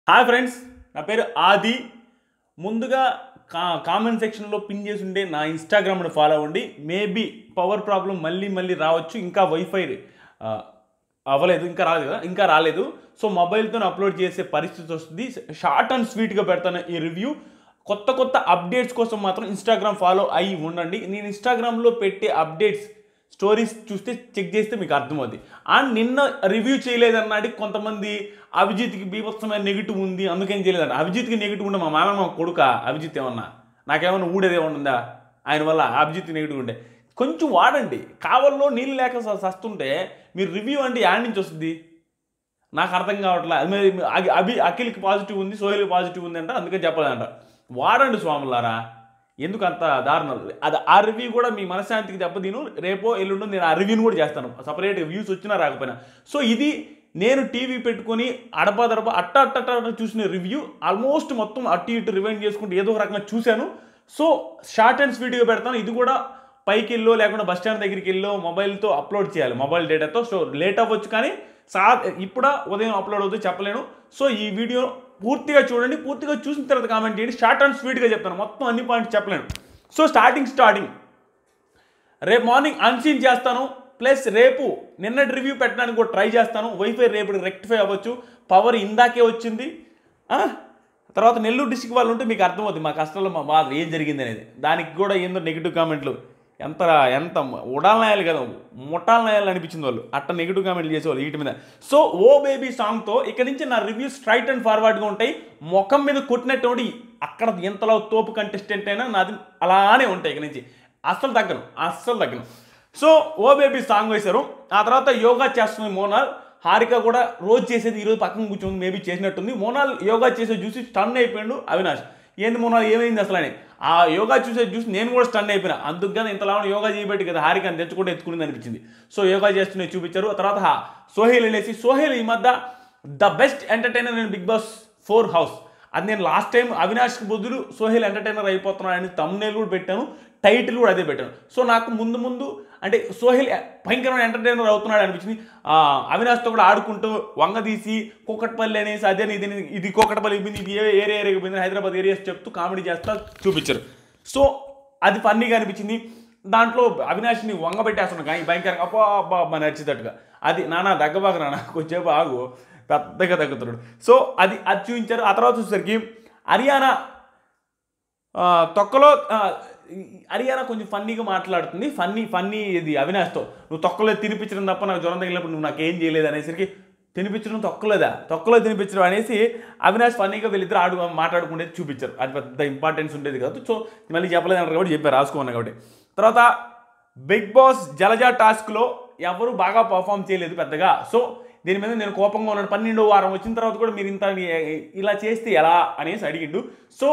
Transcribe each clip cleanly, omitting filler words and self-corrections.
Hi friends, నా పేరు ఆది. ముందుగా కామెంట్ సెక్షన్లో పిన్ చేసి ఉండే నా ఇన్స్టాగ్రామ్ని ఫాలో అవ్వండి. మేబీ పవర్ ప్రాబ్లం మళ్ళీ మళ్ళీ రావచ్చు. ఇంకా వైఫై అవ్వలేదు, ఇంకా రాలేదు. సో మొబైల్తో అప్లోడ్ చేసే పరిస్థితి వస్తుంది. షార్ట్ అండ్ స్వీట్గా పెడతాను ఈ రివ్యూ. కొత్త కొత్త అప్డేట్స్ కోసం మాత్రం ఇన్స్టాగ్రామ్ ఫాలో అయ్యి ఉండండి. నేను ఇన్స్టాగ్రామ్లో పెట్టే అప్డేట్స్ స్టోరీస్ చూస్తే చెక్ చేస్తే మీకు అర్థమవుతుంది. అండ్ నిన్న రివ్యూ చేయలేదన్నాడు కొంతమంది. అభిజిత్కి బీభత్సమైన నెగిటివ్ ఉంది అందుకని చేయలేదన్న. అభిజిత్కి నెగిటివ్ ఉండే మా కొడుక అభిజిత్ ఏమన్నా నాకేమన్నా ఊడేదేమన్నా ఉందా? ఆయన వల్ల అభిజిత్ నెగిటివ్ ఉండే కొంచెం వాడండి. కావల్లో నీళ్ళు లేక సస్తుంటే మీరు రివ్యూ అంటే యాడ్ నుంచి వస్తుంది నాకు అర్థం కావట్లే. అది అఖిల్కి పాజిటివ్ ఉంది, సోహెల్కి పాజిటివ్ ఉంది అంట, అందుకని చెప్పలేదంట. వాడండి స్వాములారా, ఎందుకు అంత దారుణం? అది ఆ రివ్యూ కూడా మీ మనశ్శాంతికి దెబ్బతిను. రేపో ఎల్లుండో నేను ఆ రివ్యూని కూడా చేస్తాను, సపరేట్గా వ్యూస్ వచ్చినా రాకపోయినా. సో ఇది నేను టీవీ పెట్టుకొని అడపదడప అట్ట చూసిన రివ్యూ. ఆల్మోస్ట్ మొత్తం అటు ఇటు రివైండ్ చేసుకుంటూ ఏదో ఒక రకంగా చూశాను. సో షార్ట్ అండ్ స్వీట్గా పెడతాను. ఇది కూడా పైకి వెళ్ళో లేకుండా బస్ స్టాండ్ దగ్గరికి వెళ్ళో మొబైల్తో అప్లోడ్ చేయాలి, మొబైల్ డేటాతో. సో లేట్ అవ్వచ్చు, కానీ ఇప్పుడు ఉదయం అప్లోడ్ అవుతుంది చెప్పలేను. సో ఈ వీడియో పూర్తిగా చూడండి. పూర్తిగా చూసిన తర్వాత కామెంట్ చేయండి. షార్ట్ అండ్ స్వీట్గా చెప్తాను, మొత్తం అన్ని పాయింట్స్ చెప్పలేను. సో స్టార్టింగ్ రేపు మార్నింగ్ అన్సీన్ చేస్తాను. ప్లస్ రేపు నిన్నటి రివ్యూ పెట్టడానికి కూడా ట్రై చేస్తాను. వైఫై రేపు రెక్టిఫై అవ్వచ్చు. పవర్ ఇందాకే వచ్చింది. తర్వాత నెల్లూరు డిస్ట్రిక్ట్ వాళ్ళు ఉంటే మీకు అర్థమవుతుంది మా కష్టాల్లో మా బాధ ఏం జరిగింది అనేది. దానికి కూడా ఏందో నెగిటివ్ కామెంట్లు ఎంత ఉడాలనాయాలి కదా, ముట్టాలనాయాలి అనిపించింది వాళ్ళు. అట్ట నెగిటివ్ కామెంట్లు చేసేవాళ్ళు వీటి మీద. సో ఓ బేబీ సాంగ్తో ఇక్కడ నుంచి నా రివ్యూస్ స్ట్రైట్ అండ్ ఫార్వర్డ్గా ఉంటాయి. ముఖం మీద కొట్టినటువంటి అక్కడ ఎంతలో తోపు కంటెస్టెంట్ అయినా నాది అలానే ఉంటాయి. ఇక్కడ నుంచి అస్సలు తగ్గను. సో ఓ బేబీ సాంగ్ వేశారు. ఆ తర్వాత యోగా చేస్తుంది మోనాల్. హారిక కూడా రోజు చేసేది ఈరోజు పక్కన కూర్చొని మేబీ చేసినట్టుంది. మోనాల్ యోగా చేసేది చూసి స్టన్ అయిపోయాడు అవినాష్. ఏంది మోనాల్ ఏమైంది అసలు అని. ఆ యోగా చూసి నేను కూడా స్టన్ అయిపోయినా. అందుకని ఇంతలా యోగా చేయబెట్టి కదా హారికని తెచ్చుకుంటే ఎత్తుకుని అనిపించింది. సో యోగా చేస్తూనే చూపించారు. ఆ తర్వాత సోహెల్ అనేసి, సోహెల్ ఈ మధ్య the best entertainer in Bigg Boss 4 house. అది నేను లాస్ట్ టైం అవినాష్కి బదులు సోహెల్ ఎంటర్టైనర్ అయిపోతున్నాడని తమ్నేల్ కూడా పెట్టాను, టైటిల్ కూడా అదే పెట్టాను. సో నాకు ముందు అంటే సోహెల్ భయంకరమైన ఎంటర్టైనర్ అవుతున్నాడు అనిపించింది. అవినాష్తో కూడా ఆడుకుంటూ వంగదీసి కూకట్పల్లి అనేసి అదే ఇది కూకట్పల్లి అయిపోయింది, ఇది ఏరియా అయిపోయింది, హైదరాబాద్ ఏరియాస్ చెప్తూ కామెడీ చేస్తా చూపించారు. సో అది ఫన్నీగా అనిపించింది. దాంట్లో అవినాష్ని వంగబెట్టేస్తున్నాను కానీ భయంకరంగా అబ్బా నచ్చేటట్టుగా. అది నానా దగ్గబాక నాన్న కొంచెంసేపు ఆగు, పెద్దగా తగ్గుతున్నాడు. సో అది చూపించారు. ఆ తర్వాత చూసేసరికి హరియానా తొక్కలో హరియానా కొంచెం ఫన్నీగా మాట్లాడుతుంది. ఫన్నీ ఇది అవినాష్తో, నువ్వు తొక్కలో తినిపించడం తప్ప నాకు జ్వరం తగిలినప్పుడు నువ్వు నాకేం చేయలేదు అనేసరికి, తినిపించడం తొక్కలో తినిపించడం అనేసి అవినాష్ ఫన్నీగా వీళ్ళిద్దరు మాట్లాడుకునేది చూపించారు. అది పెద్ద ఇంపార్టెన్స్ ఉండేది కాదు. సో మళ్ళీ చెప్పలేదు అంటారు కాబట్టి చెప్పారు, రాసుకోమన్నా కాబట్టి. తర్వాత బిగ్ బాస్ జలజా టాస్క్లో ఎవరు బాగా పర్ఫామ్ చేయలేదు పెద్దగా. సో దీని మీద నేను కోపంగా ఉన్నాను. 12వ వారం వచ్చిన తర్వాత కూడా మీరు ఇలా చేస్తే ఎలా అనేసి అడిగిండు. సో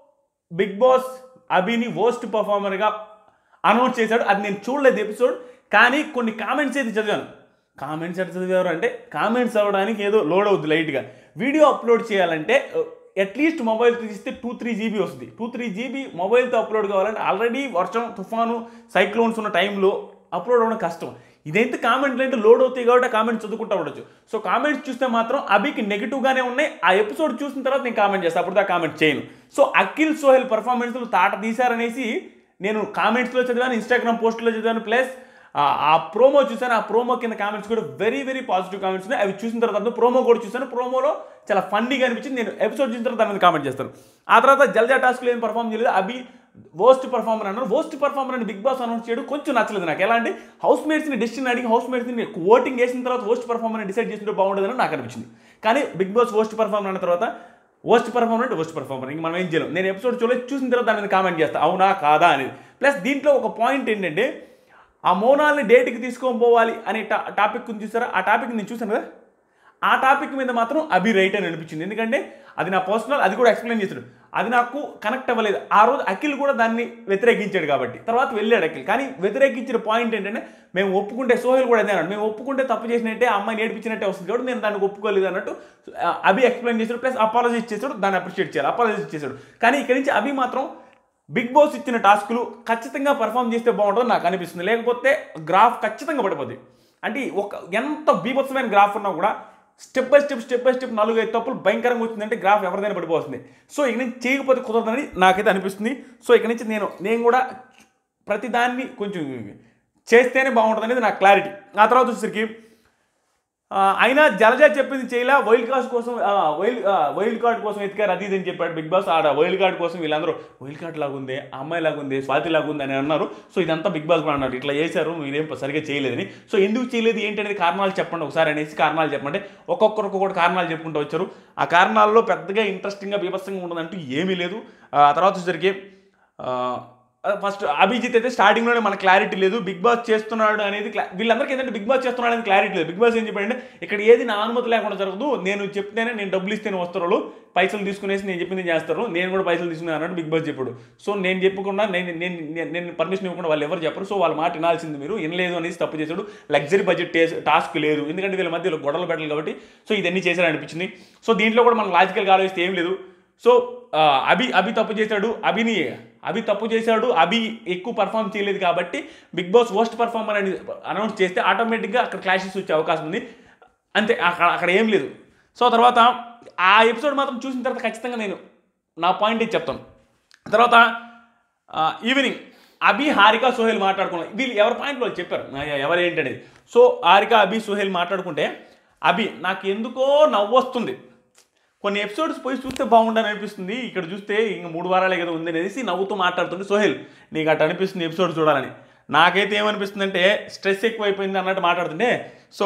బిగ్ బాస్ అభిని వర్స్ట్ పర్ఫార్మర్గా అనౌన్స్ చేశాడు. అది నేను చూడలేదు ఎపిసోడ్, కానీ కొన్ని కామెంట్స్ అయితే చదివాను. కామెంట్స్ ఎట్లా చదివారు అంటే, కామెంట్స్ అవ్వడానికి ఏదో లోడ్ అవుద్ది లైట్గా. వీడియో అప్లోడ్ చేయాలంటే అట్లీస్ట్ మొబైల్ తీస్తే 2-3 GB వస్తుంది. 2-3 GB మొబైల్తో అప్లోడ్ కావాలంటే ఆల్రెడీ వర్షం, తుఫాను, సైక్లోన్స్ ఉన్న టైంలో అప్లోడ్ అవ్వడం కష్టం. ఇదైతే కామెంట్లు అంటే లోడ్ అవుతాయి కాబట్టి ఆ కామెంట్స్ చదువుకుంటూ ఉండొచ్చు. సో కామెంట్స్ చూస్తే మాత్రం అభికి నెగిటివ్గానే ఉన్నాయి. ఆ ఎపిసోడ్ చూసిన తర్వాత నేను కామెంట్ చేస్తాను, అప్పుడు కామెంట్ చేయను. సో అఖిల్ సోహెల్ పర్ఫార్మెన్స్లు తాట తీశారనేసి నేను కామెంట్స్లో చదివాను, ఇన్స్టాగ్రామ్ పోస్ట్లో చదివాను, ప్లస్ ఆ ప్రోమో చూసాను. ఆ ప్రోమో కింద కామెంట్స్ కూడా వెరీ పాజిటివ్ కామెంట్స్ ఉన్నాయి. అవి చూసిన తర్వాత ప్రోమో కూడా చూసాను. ప్రోమోలో చాలా ఫన్నీగా అనిపించింది. నేను ఎపిసోడ్ చూసిన తర్వాత దాని మీద కామెంట్ చేస్తాను. ఆ తర్వాత జల్జా టాస్క్లో ఏం పర్ఫామ్ చేయలేదు. అభి వర్స్ట్ పర్ఫార్మర్ అన్నారు. వర్స్ట్ పర్ఫార్మర్ అని బిగ్ బాస్ అనౌన్స్ చేయడం కొంచెం నచ్చలేదు నాకు. ఎలా అంటే హౌస్ మేట్స్ని డెసిషన్ అడిగి హౌస్ మేట్స్ని ఓటింగ్ వేసిన తర్వాత వర్స్ట్ పర్ఫార్మర్ డిసైడ్ చేస్తుంటే బాగుంటుందని నాకు అనిపించింది. కానీ బిగ్ బాస్ వర్స్ట్ పర్ఫార్మర్ అన్న తర్వాత వర్స్ట్ పర్ఫార్మర్ అంటే వర్స్ట్ పర్ఫార్మర్, ఇంక మనం ఏం చేయలేం. నేను ఎపిసోడ్ చూసిన తర్వాత దాని మీద కామెంట్ చేస్తాను, అవునా కాదా అనేది. ప్లస్ దీంట్లో ఒక పాయింట్ ఏంటంటే, ఆ మోనాల్ని డేట్కి తీసుకొని పోవాలి అనే టాపిక్ చూసారా? ఆ టాపిక్ నేను చూసాను కదా, ఆ టాపిక్ మీద మాత్రం అభి రైట్ అని అనిపించింది. ఎందుకంటే అది నా పర్సనల్, అది కూడా ఎక్స్ప్లెయిన్ చేశాడు. అది నాకు కనెక్ట్ అవ్వలేదు. ఆ రోజు అఖిల్ కూడా దాన్ని వ్యతిరేకించాడు కాబట్టి తర్వాత వెళ్ళాడు అఖిల్. కానీ వ్యతిరేకించిన పాయింట్ ఏంటంటే, మేము ఒప్పుకుంటే, సోహెల్ కూడా అదే అన్నాడు, మేము ఒప్పుకుంటే తప్పు చేసినట్టే, అమ్మాయి నేర్పించినట్టే వస్తుంది కాబట్టి నేను దాన్ని ఒప్పుకోలేదు అన్నట్టు అభి ఎక్స్ప్లెయిన్ చేశాడు. ప్లస్ అపాలజైజ్ చేశాడు, దాన్ని అప్రిషియేట్ చేయాలి, అపాలజైజ్ చేశాడు. కానీ ఇక్కడి నుంచి అభి మాత్రం బిగ్ బాస్ ఇచ్చిన టాస్కులు ఖచ్చితంగా పర్ఫామ్ చేస్తే బాగుంటుందని నాకు అనిపిస్తుంది. లేకపోతే గ్రాఫ్ ఖచ్చితంగా పడిపోద్ది. అంటే ఎంత బీభత్సమైన గ్రాఫ్ ఉన్నా కూడా స్టెప్ బై స్టెప్ 4-5 తప్పులు భయంకరంగా వచ్చిందంటే గ్రాఫ్ ఎవరిదైనా పడిపోతుంది. సో ఇక నుంచి చేయకపోతే కుదరదని నాకైతే అనిపిస్తుంది. సో ఇక నుంచి నేను కూడా ప్రతిదాన్ని కొంచెం చేస్తేనే బాగుంటుంది అనేది నాకు క్లారిటీ. ఆ తర్వాత వచ్చేసరికి అయినా జలజ చెప్పింది చేయలే, వైల్డ్ కార్డ్ కోసం ఎతికారు అది ఇది అని చెప్పాడు బిగ్ బాస్. ఆడ వైల్డ్ కార్డ్ కోసం వీళ్ళందరూ వైల్డ్ కార్డ్ లాగా ఉంది, అమ్మాయి లాగా ఉంది, స్వాతి లాగా ఉంది అని అన్నారు. సో ఇదంతా బిగ్ బాస్ కూడా అన్నారు, ఇట్లా చేశారు మీరేం సరిగ్గా చేయలేదని. సో ఎందుకు చేయలేదు ఏంటి అనేది కారణాలు చెప్పండి ఒకసారి అనేసి కారణాలు చెప్పండి. ఒక్కొక్కరు కారణాలు చెప్పుకుంటూ వచ్చారు. ఆ కారణాల్లో పెద్దగా ఇంట్రెస్టింగ్గా బీభత్సంగా ఉండదంటూ ఏమీ లేదు. ఆ తర్వాత వచ్చేసరికి ఫస్ట్ అభిజిత్ అయితే స్టార్టింగ్లోనే మనకు క్లారిటీ లేదు బిగ్ బాస్ చేస్తున్నాడు అనేది. వీళ్ళందరికీ ఏంటంటే బిగ్ బాస్ చేస్తున్నాడు అనేది క్లారిటీ లేదు. బిగ్ బాస్ ఏం చెప్పాడంటే ఇక్కడ ఏది నా అనుమతి లేకుండా జరగదు, నేను చెప్తేనే, నేను డబ్బులు ఇస్తేనే వస్తారు వాళ్ళు, పైసలు తీసుకునేసి నేను చెప్పింది చేస్తారు, నేను కూడా పైసలు తీసుకున్నాను అన్నట్టు బిగ్ బాస్ చెప్పాడు. సో నేను చెప్పకుండా నేను పర్మిషన్ ఇవ్వకుండా వాళ్ళు ఎవరు చెప్పరు. సో వాళ్ళ మాట వినాల్సింది మీరు, వినలేదు అనేసి తప్పు చేశాడు. లగ్జరీ బడ్జెట్ టాస్క్ లేదు ఎందుకంటే వీళ్ళ మధ్య గొడవలు పెట్టాలి కాబట్టి. సో ఇదన్నీ చేశాడు అనిపించింది. సో దీంట్లో కూడా మనం లాజికల్గా ఆలోచిస్తే ఏం లేదు. సో అభి తప్పు చేశాడు, అభి తప్పు చేశాడు, అభి ఎక్కువ పర్ఫామ్ చేయలేదు కాబట్టి బిగ్ బాస్ వర్స్ట్ పర్ఫార్మర్ అని అనౌన్స్ చేస్తే ఆటోమేటిక్గా అక్కడ క్లాషెస్ వచ్చే అవకాశం ఉంది. అంతే, అక్కడ ఏం లేదు. సో తర్వాత ఆ ఎపిసోడ్ మాత్రం చూసిన తర్వాత ఖచ్చితంగా నేను నా పాయింట్ ఇది చెప్తాను. తర్వాత ఈవినింగ్ అభి, హారిక, సోహెల్ మాట్లాడుకున్నారు. వీళ్ళు ఎవరి పాయింట్లో వాళ్ళు చెప్పారు ఎవరేంటనేది. సో హారిక, అభి, సోహెల్ మాట్లాడుకుంటే అభి నాకు ఎందుకో నవ్వు వస్తుంది, కొన్ని ఎపిసోడ్స్ పోయి చూస్తే బాగుండని అనిపిస్తుంది, ఇక్కడ చూస్తే ఇంక 3 వారాలే కదా ఉంది అనేసి నవ్వుతూ మాట్లాడుతుంటే సోహెల్ నీకు అట్లా అనిపిస్తుంది ఎపిసోడ్ చూడాలని. నాకైతే ఏమనిపిస్తుంది అంటే స్ట్రెస్ ఎక్కువైపోయింది అన్నట్టు మాట్లాడుతుంటే. సో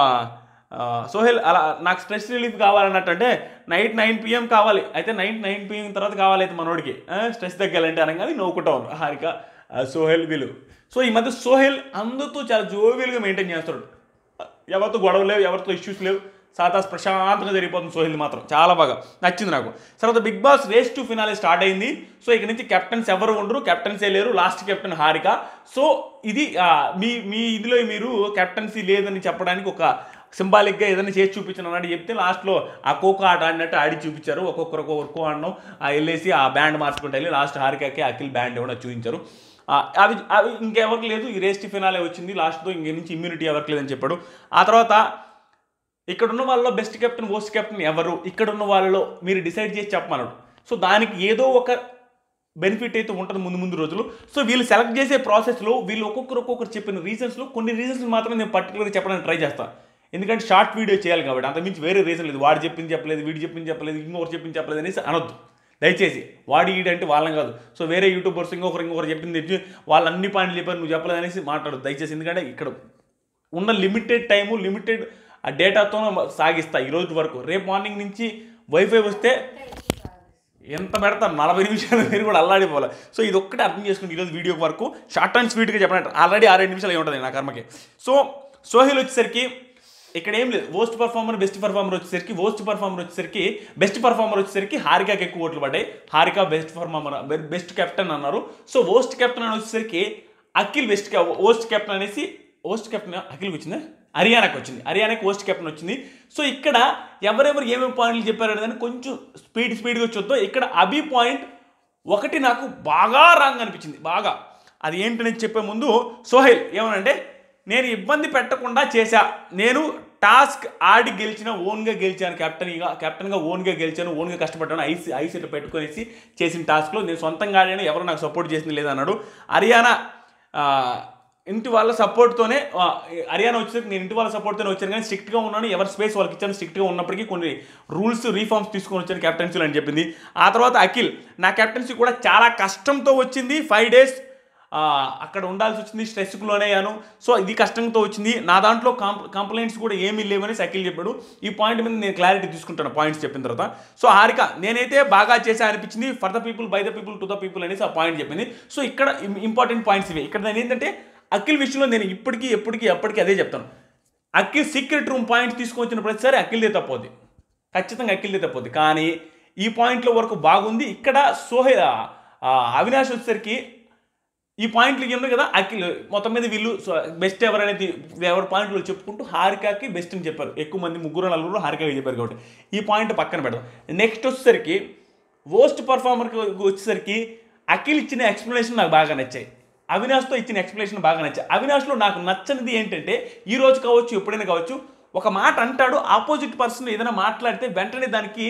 సోహెల్ అలా నాకు స్ట్రెస్ రిలీఫ్ కావాలన్నట్టు అంటే నైట్ 9 PM కావాలి, అయితే నైట్ 9 PM తర్వాత కావాలి అయితే మనోడికి స్ట్రెస్ తగ్గాలంటే అనగానే నవ్వుకుంటా ఉన్నారు హారిక, సోహెల్ వీళ్ళు. సో ఈ మధ్య సోహెల్ అందరితో చాలా జోవియల్గా మెయింటైన్ చేస్తాడు, ఎవరితో గొడవ లేవు, ఎవరితో ఇష్యూస్ లేవు, సాతాస్ ప్రశాంతంగా జరిగిపోతుంది. సోహెల్ మాత్రం చాలా బాగా నచ్చింది నాకు. తర్వాత Bigg Boss race to finale start అయింది. సో ఇక్కడ నుంచి కెప్టెన్స్ ఎవరు ఉండరు, కెప్టెన్సే లేరు, లాస్ట్ కెప్టెన్ హారిక. సో ఇది మీ ఇదిలో మీరు కెప్టెన్సీ లేదని చెప్పడానికి ఒక సింబాలిక్గా ఏదైనా చేసి చూపించిన అన్నట్టు చెప్తే లాస్ట్లో ఆ ఖోఖో ఆట ఆడినట్టు ఆడి చూపించారు. ఒక్కొక్కరు ఆడడం వెళ్ళేసి ఆ బ్యాండ్ మార్చుకుంటూ వెళ్ళి లాస్ట్ హారికకి అఖిల్ బ్యాండ్ ఇవ్వడం చూపించారు. అవి ఇంకెవరికి లేదు, ఈ రేస్ టు ఫినాలే వచ్చింది లాస్ట్తో, ఇంక నుంచి ఇమ్యూనిటీ ఎవరికి లేదని చెప్పాడు. ఆ తర్వాత ఇక్కడున్న వాళ్ళలో బెస్ట్ కెప్టెన్ వర్స్ట్ కెప్టెన్ ఎవరు, ఇక్కడున్న వాళ్ళలో మీరు డిసైడ్ చేసి చెప్పమన్నాడు. సో దానికి ఏదో ఒక బెనిఫిట్ అయితే ఉంటుంది ముందు రోజులు. సో వీళ్ళు సెలెక్ట్ చేసే ప్రాసెస్లో వీళ్ళు ఒక్కొక్కరు చెప్పిన రీజన్స్లో కొన్ని రీజన్స్ మాత్రం నేను పర్టికులర్గా చెప్పడానికి ట్రై చేస్తాను, ఎందుకంటే షార్ట్ వీడియో చేయాలి కాబట్టి. అంతకుమించి వేరే రీజన్ లేదు, వాడు చెప్పింది చెప్పలేదు, వీడు చెప్పింది చెప్పలేదు, ఇంకొకరు చెప్పింది చెప్పలేదు అనేసి అనొద్దు దయచేసి. వాడు ఈడంటే వాళ్ళని కాదు. సో వేరే యూట్యూబర్స్ ఇంకొకరు చెప్పింది తెచ్చి వాళ్ళు అన్ని పాయింట్లు చెప్పారు నువ్వు చెప్పలేదు అనేసి మాట్లాడదు దయచేసి. ఎందుకంటే ఇక్కడ ఉన్న లిమిటెడ్ టైము, లిమిటెడ్ ఆ డేటాతో సాగిస్తా ఈ రోజు వరకు. రేపు మార్నింగ్ నుంచి వైఫై వస్తే ఎంత పెడతాను 40 నిమిషాలు మీరు కూడా అల్లాడిపోవాలి. సో ఇది ఒక్కటే అర్థం చేసుకుని ఈరోజు వీడియో వరకు షార్ట్ అండ్ స్వీట్గా చెప్పినట్టు ఆల్రెడీ 6-7 నిమిషాలు ఉంటుంది నా కర్మకి. సో సోహెల్ వచ్చేసరికి ఇక్కడ ఏం లేదు, బెస్ట్ పర్ఫార్మర్ వచ్చేసరికి బెస్ట్ పర్ఫార్మర్ వచ్చేసరికి హారికకి ఎక్కువ ఓట్లు పడ్డాయి. Harika best performer, best captain అన్నారు. సో వర్స్ట్ కెప్టెన్ అని వచ్చేసరికి అఖిల్ వర్స్ట్ కెప్టెన్ అనేసి కెప్టెన్ అఖిల్కి వచ్చిందా, హర్యానాకి వచ్చింది, హర్యానాకి వర్స్ట్ కెప్టెన్ వచ్చింది. సో ఇక్కడ ఎవరెవరు ఏమేమి పాయింట్లు చెప్పారు అనేది కొంచెం స్పీడ్గా వచ్చొద్దు. ఇక్కడ అభి పాయింట్ ఒకటి నాకు బాగా రాంగ్ అనిపించింది, బాగా. అది ఏంటనేది చెప్పే ముందు సోహెల్ ఏమనంటే నేను ఇబ్బంది పెట్టకుండా చేశా, నేను టాస్క్ ఆడి గెలిచిన, ఓన్గా గెలిచాను, కెప్టెన్గా ఓన్గా గెలిచాను, ఓన్గా కష్టపడ్డాను, ఐస్ ఇట్లా పెట్టుకునేసి చేసిన టాస్క్లో నేను సొంతంగా ఆడాను, ఎవరు నాకు సపోర్ట్ చేసింది లేదన్నాడు. హర్యానా ఇంటి వాళ్ళ సపోర్ట్తోనే, హర్యానా వచ్చేసరికి నేను ఇంటి వాళ్ళ సపోర్ట్తోనే వచ్చాను కానీ స్ట్రిక్ట్గా ఉన్నాను, ఎవరి స్పేస్ వాళ్ళకి ఇచ్చాను, స్ట్రిక్ట్గా ఉన్నప్పటికీ కొన్ని రూల్స్ రీఫార్మ్స్ తీసుకొని వచ్చాను కెప్టెన్సీలో అని చెప్పింది. ఆ తర్వాత అఖిల్ నా కెప్టెన్సీ కూడా చాలా కష్టంతో వచ్చింది, 5 days అక్కడ ఉండాల్సి వచ్చింది, స్ట్రెస్కు లోనయ్యాను, సో ఇది కష్టంతో వచ్చింది, నా దాంట్లో కంప్లైంట్స్ కూడా ఏమీ లేవని అఖిల్ చెప్పాడు. ఈ పాయింట్ మీద నేను క్లారిటీ తీసుకుంటాను పాయింట్స్ చెప్పిన తర్వాత. సో హారిక నేనైతే బాగా చేసా అనిపించింది, for the people, by the people, to the people అనేసి ఆ పాయింట్ చెప్పింది. సో ఇక్కడ ఇంపార్టెంట్ పాయింట్స్ ఇవి. ఇక్కడ నేను ఏంటంటే అఖిల్ విషయంలో నేను ఎప్పటికీ అదే చెప్తాను, అఖిల్ సీక్రెట్ రూమ్ పాయింట్స్ తీసుకొచ్చిన ప్రతిసారి అఖిల్దే తప్పవుద్ది, ఖచ్చితంగా అఖిల్దే తప్పవుద్ది. కానీ ఈ పాయింట్లో వరకు బాగుంది. ఇక్కడ సోహెల్ అవినాష్ వచ్చేసరికి ఈ పాయింట్లు ఉన్నాయి కదా, అఖిల్ మొత్తం మీద వీళ్ళు బెస్ట్ ఎవరనేది ఎవరి పాయింట్లు చెప్పుకుంటూ హారికకి బెస్ట్ అని చెప్పారు. ఎక్కువ మంది 3-4 హారికకి చెప్పారు కాబట్టి ఈ పాయింట్ పక్కన పెడదాం. నెక్స్ట్ వచ్చేసరికి వర్స్ట్ పర్ఫార్మర్కి వచ్చేసరికి అఖిల్ ఇచ్చిన ఎక్స్ప్లెనేషన్ నాకు బాగా నచ్చాయి, అవినాష్తో ఇచ్చిన ఎక్స్ప్లెనేషన్ బాగా నచ్చాయి. అవినాష్లో నాకు నచ్చనిది ఏంటంటే ఈ రోజు కావచ్చు, ఎప్పుడైనా కావచ్చు, ఒక మాట అంటాడు, ఆపోజిట్ పర్సన్ ఏదైనా మాట్లాడితే వెంటనే దానికి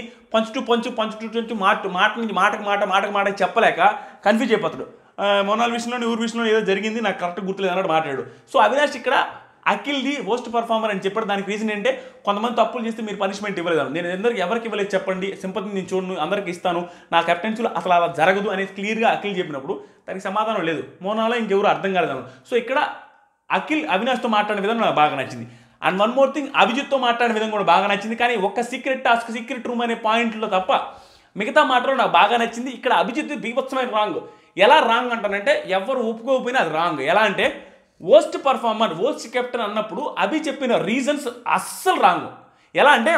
పంచు మాట నుంచి మాటకు మాట చెప్పలేక కన్ఫ్యూజ్ అయిపోతాడు. మొనాల్ విషయంలో ఊరి విషయంలో ఏదో జరిగింది నాకు కరెక్ట్ గుర్తులేదు అన్నాడు మాట్లాడు. సో అవినాష్ ఇక్కడ అఖిల్ది వర్స్ట్ పర్ఫార్మర్ అని చెప్పాడు. దానికి రీజన్ ఏంటంటే కొంతమంది తప్పులు చేస్తే మీరు పనిష్మెంట్ ఇవ్వలేదు. నేను ఎవరికి ఇవ్వలేదు చెప్పండి, సింపతి నేను చూడను, అందరికి ఇస్తాను, నా కెప్టెన్సీలో అసలు అలా జరగదు అనేది క్లియర్గా అఖిల్ చెప్పినప్పుడు దానికి సమాధానం లేదు. మోనాలో ఇంకెవరు అర్థం కాలేదు. సో ఇక్కడ అఖిల్ అవినాష్తో మాట్లాడిన విధానం నాకు బాగా నచ్చింది. అండ్ వన్ మోర్ థింగ్, అభిజిత్తో మాట్లాడిన విధంగా కూడా బాగా నచ్చింది. కానీ ఒక్క సీక్రెట్ టాస్క్, సీక్రెట్ రూమ్ అనే పాయింట్లో తప్ప మిగతా మాటలు నాకు బాగా నచ్చింది. ఇక్కడ అభిజిత్ బీభత్సమైన రాంగ్. ఎలా రాంగ్ అంటానంటే ఎవరు ఒప్పుకోకపోయినా అది రాంగ్. ఎలా అంటే వర్స్ట్ పర్ఫార్మర్, వర్స్ట్ కెప్టెన్ అన్నప్పుడు అభి చెప్పిన రీజన్స్ అస్సలు రాంగ్. ఎలా అంటే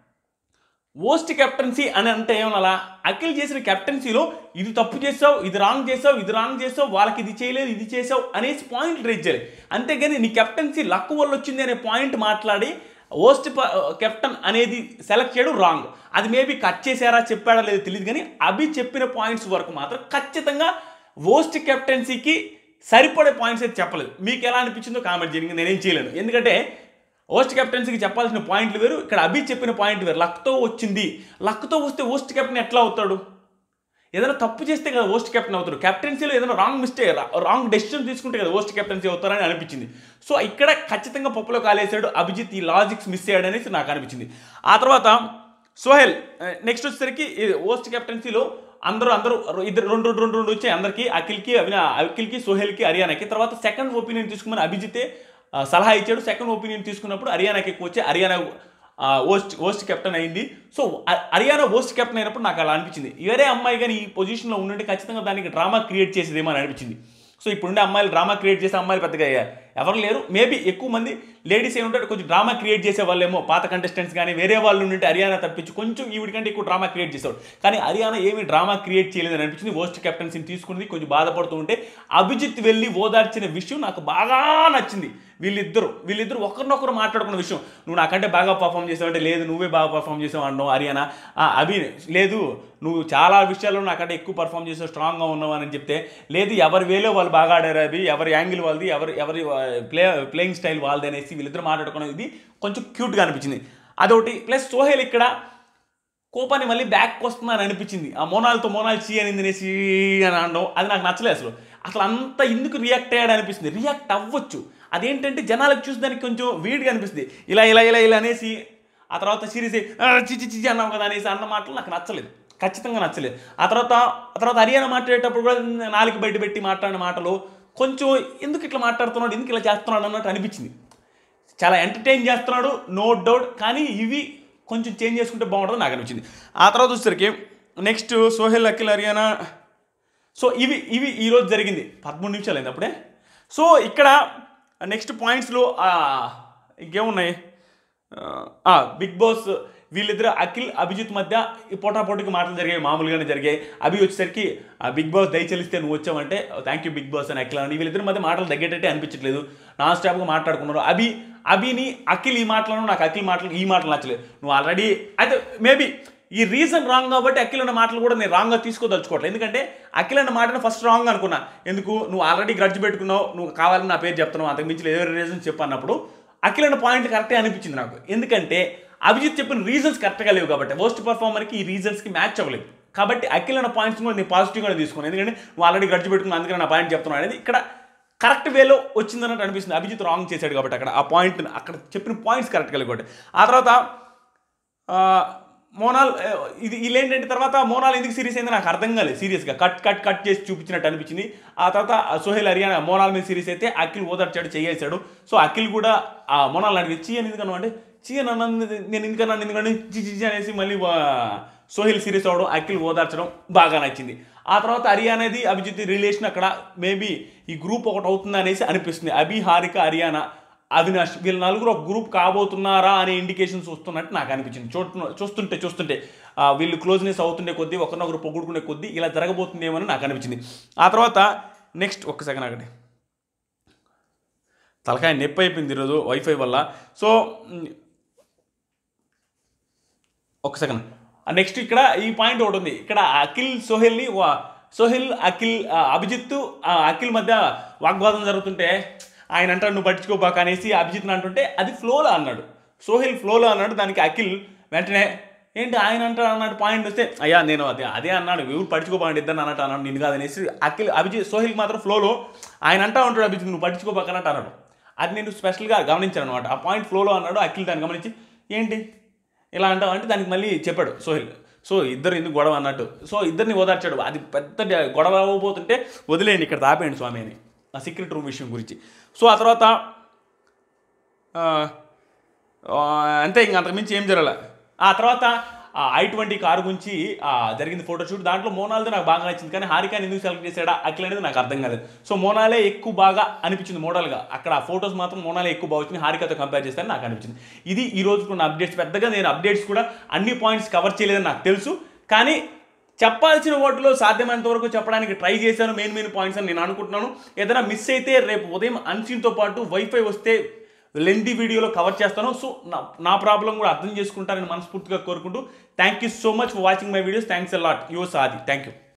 వర్స్ట్ కెప్టెన్సీ అని అంటే ఏమన్నా అఖిల్ చేసిన కెప్టెన్సీలో ఇది తప్పు చేసావు, ఇది రాంగ్ చేసావు, వాళ్ళకి ఇది చేయలేదు, ఇది చేసావు అనేసి పాయింట్ రేజ్ చేయాలి. అంతేగాని నీ కెప్టెన్సీ లక్ వల్ల వచ్చింది అనే పాయింట్ మాట్లాడి వర్స్ట్ కెప్టెన్ అనేది సెలెక్ట్ చేయడం రాంగ్. అది మేబీ కట్ చేశారా చెప్పాడా లేదో తెలియదు, కానీ అభి చెప్పిన పాయింట్స్ వరకు మాత్రం ఖచ్చితంగా వర్స్ట్ కెప్టెన్సీకి సరిపడే పాయింట్స్ అయితే చెప్పలేదు. మీకు ఎలా అనిపించిందో కామెంట్ చేయండి, నేనేం చేయలేను. ఎందుకంటే వర్స్ట్ కెప్టెన్సీకి చెప్పాల్సిన పాయింట్లు వేరు, ఇక్కడ అభి చెప్పిన పాయింట్ వేరు. లక్తో వచ్చింది, లక్తో వస్తే వర్స్ట్ కెప్టెన్ ఎట్లా అవుతాడు? ఏదైనా తప్పు చేస్తే కదా వర్స్ట్ కెప్టెన్ అవుతాడు. కెప్టెన్సీలో ఏదైనా రాంగ్ డెసిషన్ తీసుకుంటే కదా వర్స్ట్ కెప్టెన్సీ అవుతారని అనిపించింది. సో ఇక్కడ ఖచ్చితంగా పప్పులో కాలేసాడు అభిజిత్, ఈ లాజిక్స్ మిస్ అయ్యాడు అనేసి నాకు అనిపించింది. ఆ తర్వాత సోహెల్ నెక్స్ట్ వచ్చేసరికి వర్స్ట్ కెప్టెన్సీలో అందరూ ఇద్దరు రెండు వచ్చాయి అందరికీ, అఖిల్కి సోహెల్కి హర్యానాకి. తర్వాత సెకండ్ ఒపీనియన్ తీసుకుని అభిజితే సలహా ఇచ్చాడు. సెకండ్ ఒపీనియన్ తీసుకున్నప్పుడు హర్యానాకి ఎక్కువ వచ్చి హర్యానా వర్స్ట్ కెప్టెన్ అయింది. సో హర్యానా వర్స్ట్ కెప్టెన్ అయినప్పుడు నాకు అలా అనిపించింది. వేరే అమ్మాయి కానీ ఈ పొజిషన్లో ఉండంటే ఖచ్చితంగా దానికి డ్రామా క్రియేట్ చేసేదేమో అని అనిపించింది. సో ఇప్పుడుండే అమ్మాయిలు డ్రామా క్రియేట్ చేసే అమ్మాయిలు పెద్దగా ఎవరు లేరు. మేబీ ఎక్కువ మంది లేడీస్ ఏముంటారు, కొంచెం డ్రామా క్రియేట్ చేసే వాళ్ళేమో పాత కంటెస్టెంట్స్ కానీ వేరే వాళ్ళు ఉంటే హర్యానా తప్పించి కొంచెం ఈవిడికంటే ఎక్కువ డ్రామా క్రియేట్ చేసేవాడు. కానీ హర్యానా ఏమీ డ్రామా క్రియేట్ చేయలేదని అనిపించింది. వర్స్ట్ కెప్టెన్సీని తీసుకున్నది కొంచెం బాధపడుతూ ఉంటే అభిజిత్ వెళ్ళి ఓదార్చిన విషయం నాకు బాగా నచ్చింది. వీళ్ళిద్దరు ఒకరినొకరు మాట్లాడుకున్న విషయం, నువ్వు నాకంటే బాగా పర్ఫామ్ చేసావు అంటే లేదు నువ్వే బాగా పర్ఫామ్ చేసావు అన్నావు హర్యానా. అభి లేదు నువ్వు చాలా విషయాల్లో నాకంటే ఎక్కువ పర్ఫామ్ చేసావు, స్ట్రాంగ్గా ఉన్నావు అని చెప్తే లేదు ఎవరి వేలో వాళ్ళు బాగా ఆడారు, అభి ఎవరి యాంగిల్ వాళ్ళది, ఎవరి ప్లేయింగ్ స్టైల్ వాళ్ళది అనేసి వీళ్ళిద్దరు మాట్లాడుకునేది కొంచెం క్యూట్గా అనిపించింది. అదొకటి. ప్లస్ సోహెల్ ఇక్కడ కోపాన్ని మళ్ళీ బ్యాక్ వస్తుందని అనిపించింది. ఆ మోనాల్ చీ అనింది అనేసి అని అనడం అది నాకు నచ్చలేదు. అసలు అంత ఎందుకు రియాక్ట్ అయ్యాడు అనిపిస్తుంది. రియాక్ట్ అవ్వచ్చు, అదేంటంటే జనాలకు చూసేదానికి కొంచెం వీడిగా అనిపిస్తుంది. ఇలా అనేసి ఆ తర్వాత సీరియస్ చిచి అన్నాం కదా అనేసి అన్న మాటలు నాకు నచ్చలేదు, ఖచ్చితంగా నచ్చలేదు. ఆ తర్వాత హర్యానా మాట్లాడేటప్పుడు కూడా నాలుగు బయట పెట్టి మాట్లాడిన మాటలు కొంచెం ఎందుకు ఇట్లా మాట్లాడుతున్నాడు, ఎందుకు ఇలా చేస్తున్నాడు అన్నట్టు అనిపించింది. చాలా ఎంటర్టైన్ చేస్తున్నాడు నో డౌట్, కానీ ఇవి కొంచెం చేంజ్ చేసుకుంటే బాగుంటుంది నాకు అనిపించింది. ఆ తర్వాత వచ్చేసరికి నెక్స్ట్ సోహెల్, అఖిల్, హర్యానా. సో ఇవి ఈరోజు జరిగింది. 13 నిమిషాలు అయింది అప్పుడే. సో ఇక్కడ నెక్స్ట్ పాయింట్స్లో ఇంకేమున్నాయి, బిగ్ బాస్ వీళ్ళిద్దరు అఖిల్ అభిజిత్ మధ్య ఈ పోటాపోటీకి మాటలు జరిగాయి, మామూలుగానే జరిగాయి. అభి వచ్చేసరికి బిగ్ బాస్ దయచెలిస్తే నువ్వు వచ్చావంటే థ్యాంక్ యూ బిగ్ బాస్ అని అఖిల్ అని వీళ్ళిద్దరి మధ్య మాటలు తగ్గేటట్టే అనిపించట్లేదు. నాన్ స్టాప్గా మాట్లాడుకున్నారు. అభిని అఖిల్ ఈ మాటలను, నాకు అఖిల్ మాటలు ఈ మాటలు నచ్చలేదు. నువ్వు ఆల్రెడీ అయితే మేబీ ఈ రీజన్ రాంగ్ కాబట్టి అఖిల్ అన్న మాటలు కూడా నేను రాంగ్గా తీసుకోదలుచుకోవట్లేదు. ఎందుకంటే అఖిల్ అన్న మాటను ఫస్ట్ రాంగ్ అనుకున్నా. ఎందుకు నువ్వు ఆల్రెడీ గ్రడ్జ్ పెట్టుకున్నావు, నువ్వు కావాలని నా పేరు చెప్తున్నావు, అంతకు మించి ఏదో రీజన్ చెప్పన్నప్పుడు అఖిల్ అన్న పాయింట్ కరెక్టే అనిపించింది నాకు. ఎందుకంటే అభిజిత్ చెప్పిన రీజన్స్ కరెక్ట్గా లేవు కాబట్టి వర్స్ట్ పర్ఫార్మర్కి ఈ రీజన్స్కి మ్యాచ్ అవ్వలేదు. కాబట్టి అఖిల్ అన్న పాయింట్స్ కూడా నేను పాజిటివ్గా తీసుకున్నాను. ఎందుకంటే నువ్వు ఆల్రెడీ గ్రడ్జ్ పెట్టుకున్నావు అందుకని నా పాయింట్ చెప్తున్నావు అనేది ఇక్కడ కరెక్ట్ వేలో వచ్చిందన్నట్టు అనిపిస్తుంది. అభిజిత్ రాంగ్ చేశాడు కాబట్టి అక్కడ ఆ పాయింట్, అక్కడ చెప్పిన పాయింట్స్ కరెక్ట్గా లేవు కాబట్టి. ఆ తర్వాత మోనాల్ వీళ్ళేంటంటే తర్వాత మోనాల్ ఎందుకు సీరియస్ అయింది నాకు అర్థం కాలేదు. సీరియస్గా కట్ చేసి చూపించినట్టు అనిపించింది. ఆ తర్వాత సోహెల్, హర్యానా మోనాల్ మీద సీరియస్ అయితే అఖిల్ ఓదార్చాడు, చేయేశాడు. సో అఖిల్ కూడా ఆ మోనాల్ అడిగి చీ అని ఎందుకన్నా అంటే చీ నన్ను నేను ఎందుకంటే చిచి అనేసి మళ్ళీ సోహెల్ సీరియస్ అవ్వడం, అఖిల్ ఓదార్చడం బాగా నచ్చింది. ఆ తర్వాత హర్యానాది అభిజిత్ రిలేషన్ అక్కడ మేబీ ఈ గ్రూప్ ఒకటి అవుతుంది అనేసి అనిపిస్తుంది. అభి, హారిక, హర్యానా, అవినాష్ వీళ్ళు నలుగురు ఒక గ్రూప్ కాబోతున్నారా అనే ఇండికేషన్స్ వస్తున్నట్టు నాకు అనిపించింది. చూస్తుంటే వీళ్ళు క్లోజ్నెస్ అవుతుండే కొద్దీ, ఒకరినొకరు పొగుడుకునే కొద్దీ ఇలా జరగబోతుందేమో అని నాకు అనిపించింది. ఆ తర్వాత నెక్స్ట్ ఒక్క సెకండ్ అక్కడి తలకాయ నొప్పి అయిపోయింది ఈరోజు వైఫై వల్ల. సో ఒక్క సెకండ్ నెక్స్ట్ ఇక్కడ ఈ పాయింట్ ఒకటి ఉంది. ఇక్కడ అఖిల్ సోహెల్ అఖిల్ అభిజిత్ అఖిల్ మధ్య వాగ్వాదం జరుగుతుంటే ఆయన అంటాడు నువ్వు పట్టించుకోబాక అనేసి అభిజిత్ని అంటుంటే అది ఫ్లోలో అన్నాడు. సోహెల్ ఫ్లోలో అన్నాడు, దానికి అఖిల్ వెంటనే ఏంటి ఆయన అంటాడు అన్నట్టు పాయింట్ వస్తే అయ్యా నేను అదే అన్నాడు, ఎవరు పట్టించుకోబాండి ఇద్దరు అన్నట్టు అన్నాడు, నేను కాదనేసి అఖిల్ అభిజిత్ సోహెల్కి మాత్రం ఫ్లోలో ఆయన అంటా ఉంటాడు అభిజిత్ నువ్వు పట్టించుకోబాకన్నట్టు అన్నాడు. అది నేను స్పెషల్గా గమనించాను అనమాట. ఆ పాయింట్ ఫ్లోలో అన్నాడు, అఖిల్ దాన్ని గమనించి ఏంటి ఇలా అంటావు అంటే దానికి మళ్ళీ చెప్పాడు సోహెల్. సో ఇద్దరు ఎందుకు గొడవ అన్నట్టు, సో ఇద్దరిని ఓదార్చాడు. అది పెద్ద గొడవ అవ్వబోతుంటే వదిలేయండి ఇక్కడ దాపేయండి స్వామి అని ఆ సీక్రెట్ రూమ్ విషయం గురించి. సో ఆ తర్వాత అంతే, ఇంక అంతకుమించి ఏం జరగలే. ఆ తర్వాత i20 కారు గురించి జరిగింది ఫోటోషూట్. దాంట్లో మోనాల్ది నాకు బాగా నచ్చింది, కానీ హారికాని ఎందుకు సెలెక్ట్ చేశాడా అఖిల్ అనేది నాకు అర్థం కాలేదు. సో మోనాలే ఎక్కువ బాగా అనిపించింది మోడల్గా, అక్కడ ఆ ఫోటోస్ మాత్రం మోనాలే ఎక్కువ బాగా వచ్చింది, హారికతో కంపేర్ చేస్తారని నాకు అనిపించింది. ఇది ఈ రోజుకున్న అప్డేట్స్. పెద్దగా నేను అప్డేట్స్ కూడా అన్ని పాయింట్స్ కవర్ చేయలేదని నాకు తెలుసు, కానీ చెప్పాల్సిన వాటిలో సాధ్యమైనంత వరకు చెప్పడానికి ట్రై చేశాను, మెయిన్ పాయింట్స్ అని నేను అనుకుంటున్నాను. ఏదైనా మిస్ అయితే రేపు ఉదయం అన్సీన్తో పాటు వైఫై వస్తే లెంతీ వీడియోలో కవర్ చేస్తాను. సో నా ప్రాబ్లం కూడా అర్థం చేసుకుంటారని మనస్ఫూర్తిగా కోరుకుంటూ thank you so much for watching my videos. Thanks a lot. Your సాది. Thank you.